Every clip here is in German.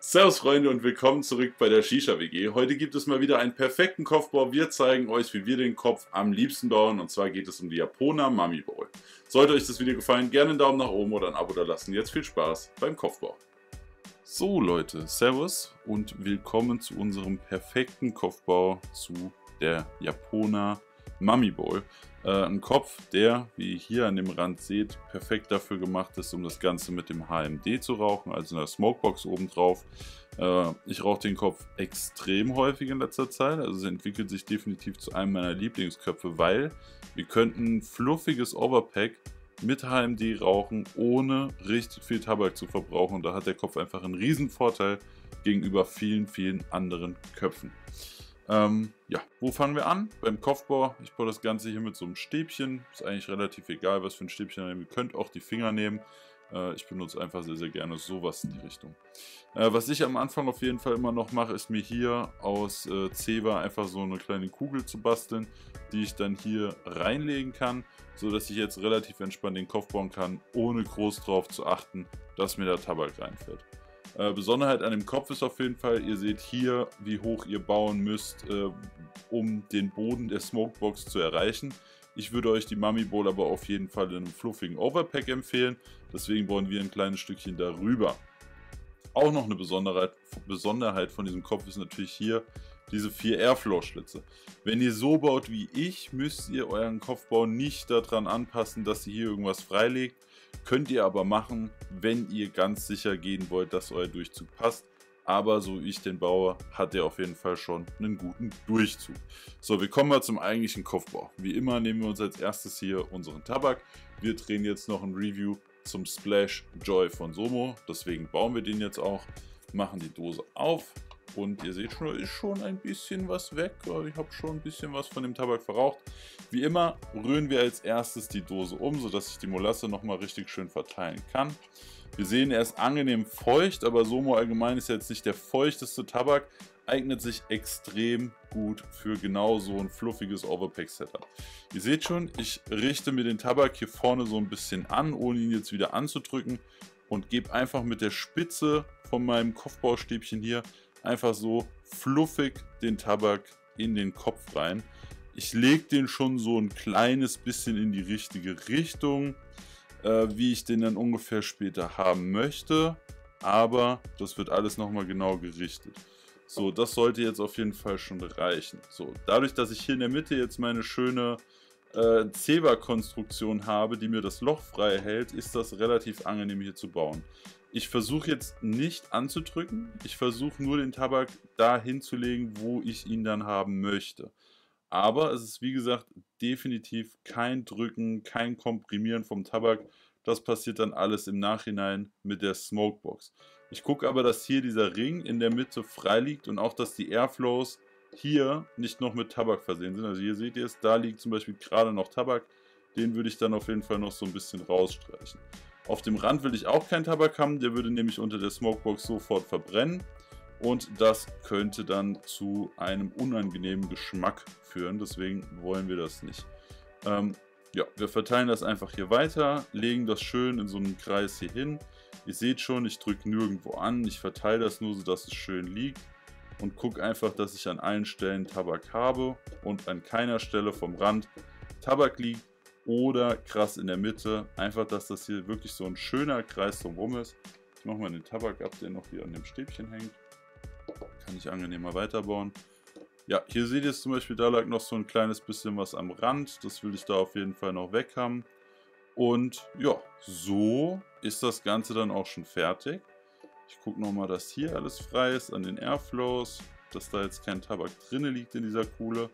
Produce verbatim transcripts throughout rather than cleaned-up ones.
Servus Freunde und willkommen zurück bei der Shisha W G. Heute gibt es mal wieder einen perfekten Kopfbau. Wir zeigen euch, wie wir den Kopf am liebsten bauen, und zwar geht es um die Japona Mummy Bowl. Sollte euch das Video gefallen, gerne einen Daumen nach oben oder ein Abo da lassen. Jetzt viel Spaß beim Kopfbau. So Leute, Servus und willkommen zu unserem perfekten Kopfbau zu der Japona Mummy Bowl. Äh, ein Kopf, der, wie ihr hier an dem Rand seht, perfekt dafür gemacht ist, um das Ganze mit dem H M D zu rauchen, also in der Smokebox oben drauf. Äh, ich rauche den Kopf extrem häufig in letzter Zeit, also es entwickelt sich definitiv zu einem meiner Lieblingsköpfe, weil wir könnten fluffiges Overpack mit H M D rauchen, ohne richtig viel Tabak zu verbrauchen. Und da hat der Kopf einfach einen riesen Vorteil gegenüber vielen, vielen anderen Köpfen. Ähm, ja, wo fangen wir an? Beim Kopfbau. Ich baue das Ganze hier mit so einem Stäbchen. Ist eigentlich relativ egal, was für ein Stäbchen ihr nehmt. Ihr könnt auch die Finger nehmen. Äh, ich benutze einfach sehr, sehr gerne sowas in die Richtung. Äh, was ich am Anfang auf jeden Fall immer noch mache, ist mir hier aus äh, Zewa einfach so eine kleine Kugel zu basteln, die ich dann hier reinlegen kann, so dass ich jetzt relativ entspannt den Kopf bauen kann, ohne groß drauf zu achten, dass mir der Tabak reinfällt. Äh, Besonderheit an dem Kopf ist auf jeden Fall, ihr seht hier, wie hoch ihr bauen müsst, äh, um den Boden der Smokebox zu erreichen. Ich würde euch die Mummy Bowl aber auf jeden Fall in einem fluffigen Overpack empfehlen, deswegen bauen wir ein kleines Stückchen darüber. Auch noch eine Besonderheit, Besonderheit von diesem Kopf ist natürlich hier diese vier Airflow-Schlitze. Wenn ihr so baut wie ich, müsst ihr euren Kopfbau nicht daran anpassen, dass ihr hier irgendwas freilegt. Könnt ihr aber machen, wenn ihr ganz sicher gehen wollt, dass euer Durchzug passt. Aber so wie ich den baue, hat er auf jeden Fall schon einen guten Durchzug. So, wir kommen mal zum eigentlichen Kopfbau. Wie immer nehmen wir uns als erstes hier unseren Tabak. Wir drehen jetzt noch ein Review zum Splash Joy von Somo. Deswegen bauen wir den jetzt auch. Machen die Dose auf. Und ihr seht schon, da ist schon ein bisschen was weg. Ich habe schon ein bisschen was von dem Tabak verraucht. Wie immer rühren wir als erstes die Dose um, sodass ich die Molasse nochmal richtig schön verteilen kann. Wir sehen, er ist angenehm feucht, aber Somo allgemein ist jetzt nicht der feuchteste Tabak. Eignet sich extrem gut für genau so ein fluffiges Overpack-Setup. Ihr seht schon, ich richte mir den Tabak hier vorne so ein bisschen an, ohne ihn jetzt wieder anzudrücken. Und gebe einfach mit der Spitze von meinem Kopfbaustäbchen hier einfach so fluffig den Tabak in den Kopf rein. Ich lege den schon so ein kleines bisschen in die richtige Richtung, äh, wie ich den dann ungefähr später haben möchte. Aber das wird alles nochmal genau gerichtet. So, das sollte jetzt auf jeden Fall schon reichen. So, dadurch, dass ich hier in der Mitte jetzt meine schöne äh, Zewa-Konstruktion habe, die mir das Loch frei hält, ist das relativ angenehm hier zu bauen. Ich versuche jetzt nicht anzudrücken, ich versuche nur den Tabak da hinzulegen, wo ich ihn dann haben möchte. Aber es ist wie gesagt definitiv kein Drücken, kein Komprimieren vom Tabak. Das passiert dann alles im Nachhinein mit der Smokebox. Ich gucke aber, dass hier dieser Ring in der Mitte frei liegt und auch, dass die Airflows hier nicht noch mit Tabak versehen sind. Also hier seht ihr es, da liegt zum Beispiel gerade noch Tabak. Den würde ich dann auf jeden Fall noch so ein bisschen rausstreichen. Auf dem Rand will ich auch keinen Tabak haben, der würde nämlich unter der Smokebox sofort verbrennen. Und das könnte dann zu einem unangenehmen Geschmack führen, deswegen wollen wir das nicht. Ähm, ja, wir verteilen das einfach hier weiter, legen das schön in so einen Kreis hier hin. Ihr seht schon, ich drücke nirgendwo an, ich verteile das nur, sodass es schön liegt. Und gucke einfach, dass ich an allen Stellen Tabak habe und an keiner Stelle vom Rand Tabak liegt. Oder krass in der Mitte, einfach, dass das hier wirklich so ein schöner Kreis drumherum ist. Ich mache mal den Tabak ab, der noch hier an dem Stäbchen hängt. Kann ich angenehmer weiterbauen. Ja, hier seht ihr es zum Beispiel, da lag noch so ein kleines bisschen was am Rand. Das will ich da auf jeden Fall noch weg haben. Und ja, so ist das Ganze dann auch schon fertig. Ich gucke nochmal, dass hier alles frei ist an den Airflows, dass da jetzt kein Tabak drin liegt in dieser Kuhle.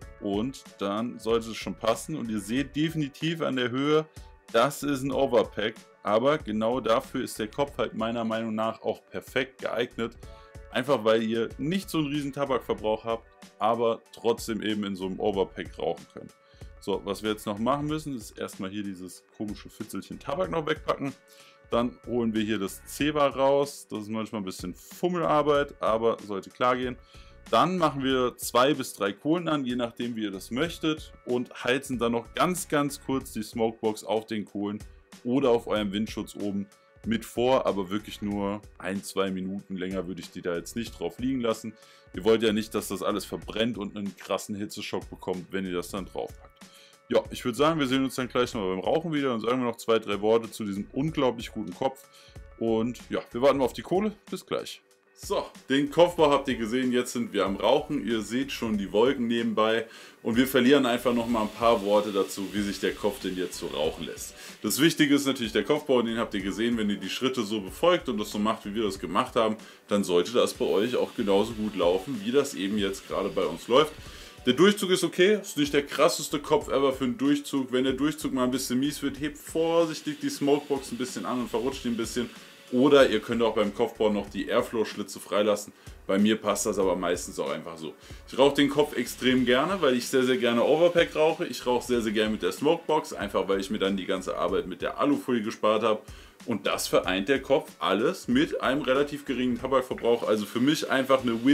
Und dann sollte es schon passen. Und ihr seht definitiv an der Höhe, das ist ein Overpack. Aber genau dafür ist der Kopf halt meiner Meinung nach auch perfekt geeignet. Einfach weil ihr nicht so einen riesen Tabakverbrauch habt, aber trotzdem eben in so einem Overpack rauchen könnt. So, was wir jetzt noch machen müssen, ist erstmal hier dieses komische Fitzelchen Tabak noch wegpacken. Dann holen wir hier das Zewa raus. Das ist manchmal ein bisschen Fummelarbeit, aber sollte klar gehen. Dann machen wir zwei bis drei Kohlen an, je nachdem wie ihr das möchtet. Und heizen dann noch ganz, ganz kurz die Smokebox auf den Kohlen oder auf eurem Windschutz oben, mit vor, aber wirklich nur ein, zwei Minuten länger würde ich die da jetzt nicht drauf liegen lassen. Ihr wollt ja nicht, dass das alles verbrennt und einen krassen Hitzeschock bekommt, wenn ihr das dann draufpackt. Ja, ich würde sagen, wir sehen uns dann gleich noch beim Rauchen wieder und sagen wir noch zwei, drei Worte zu diesem unglaublich guten Kopf. Und ja, wir warten mal auf die Kohle. Bis gleich. So, den Kopfbau habt ihr gesehen, jetzt sind wir am Rauchen, ihr seht schon die Wolken nebenbei und wir verlieren einfach noch mal ein paar Worte dazu, wie sich der Kopf denn jetzt so rauchen lässt. Das Wichtige ist natürlich der Kopfbau, und den habt ihr gesehen, wenn ihr die Schritte so befolgt und das so macht, wie wir das gemacht haben, dann sollte das bei euch auch genauso gut laufen, wie das eben jetzt gerade bei uns läuft. Der Durchzug ist okay, ist nicht der krasseste Kopf ever für einen Durchzug. Wenn der Durchzug mal ein bisschen mies wird, hebt vorsichtig die Smokebox ein bisschen an und verrutscht die ein bisschen. Oder ihr könnt auch beim Kopfbau noch die Airflow-Schlitze freilassen. Bei mir passt das aber meistens auch einfach so. Ich rauche den Kopf extrem gerne, weil ich sehr, sehr gerne Overpack rauche. Ich rauche sehr, sehr gerne mit der Smokebox, einfach weil ich mir dann die ganze Arbeit mit der Alufolie gespart habe. Und das vereint der Kopf alles mit einem relativ geringen Tabakverbrauch. Also für mich einfach eine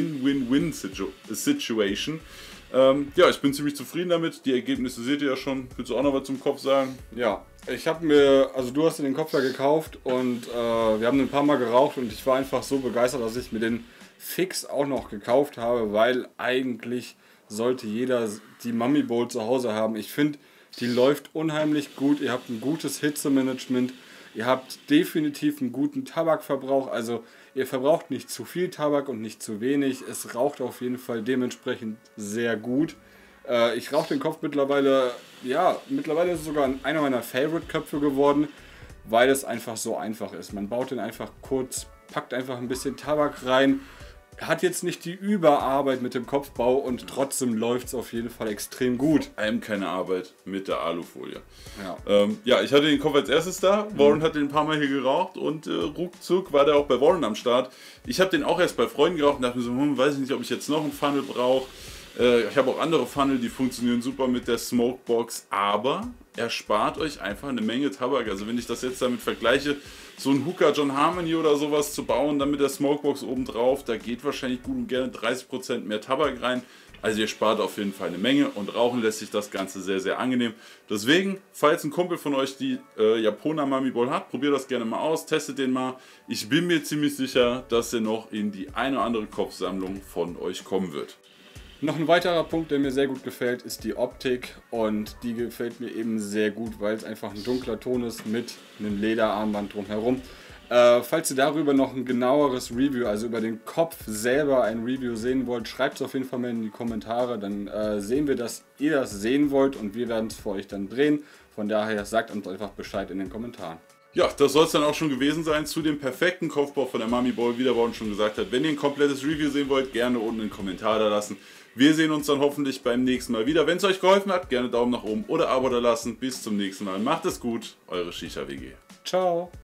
Win-Win-Win-Situation. Ähm, ja, ich bin ziemlich zufrieden damit. Die Ergebnisse seht ihr ja schon. Willst du auch noch was zum Kopf sagen? Ja, ich habe mir, also du hast dir den Kopf ja gekauft und äh, wir haben ein paar Mal geraucht und ich war einfach so begeistert, dass ich mir den fix auch noch gekauft habe, weil eigentlich sollte jeder die Mummy Bowl zu Hause haben. Ich finde, die läuft unheimlich gut. Ihr habt ein gutes Hitzemanagement. Ihr habt definitiv einen guten Tabakverbrauch. Also ihr verbraucht nicht zu viel Tabak und nicht zu wenig. Es raucht auf jeden Fall dementsprechend sehr gut. Äh, ich rauche den Kopf mittlerweile, ja, mittlerweile ist es sogar einer meiner Favorite-Köpfe geworden, weil es einfach so einfach ist. Man baut den einfach kurz, packt einfach ein bisschen Tabak rein. Hat jetzt nicht die Überarbeit mit dem Kopfbau und trotzdem läuft es auf jeden Fall extrem gut. Vor allem keine Arbeit mit der Alufolie. Ja, ähm, ja ich hatte den Kopf als erstes da. Warren mhm. hat den ein paar Mal hier geraucht und äh, ruckzuck war der auch bei Warren am Start. Ich habe den auch erst bei Freunden geraucht und dachte mir so, hm, weiß ich nicht, ob ich jetzt noch einen Funnel brauche. Äh, ich habe auch andere Funnel, die funktionieren super mit der Smokebox, aber er spart euch einfach eine Menge Tabak. Also wenn ich das jetzt damit vergleiche, so ein Hookah John Harmony oder sowas zu bauen, dann mit der Smokebox oben drauf, da geht wahrscheinlich gut und gerne dreißig Prozent mehr Tabak rein. Also ihr spart auf jeden Fall eine Menge und rauchen lässt sich das Ganze sehr, sehr angenehm. Deswegen, falls ein Kumpel von euch die äh, Japoner Mummy Bowl hat, probiert das gerne mal aus, testet den mal. Ich bin mir ziemlich sicher, dass er noch in die eine oder andere Kopfsammlung von euch kommen wird. Noch ein weiterer Punkt, der mir sehr gut gefällt, ist die Optik und die gefällt mir eben sehr gut, weil es einfach ein dunkler Ton ist mit einem Lederarmband drumherum. Äh, falls ihr darüber noch ein genaueres Review, also über den Kopf selber ein Review sehen wollt, schreibt es auf jeden Fall mal in die Kommentare, dann äh, sehen wir, dass ihr das sehen wollt und wir werden es für euch dann drehen. Von daher sagt uns einfach Bescheid in den Kommentaren. Ja, das soll es dann auch schon gewesen sein zu dem perfekten Kopfbau von der Mummy Bowl, wie der Warren schon gesagt hat. Wenn ihr ein komplettes Review sehen wollt, gerne unten einen Kommentar da lassen. Wir sehen uns dann hoffentlich beim nächsten Mal wieder. Wenn es euch geholfen hat, gerne Daumen nach oben oder Abo da lassen. Bis zum nächsten Mal. Macht es gut, eure Shisha W G. Ciao.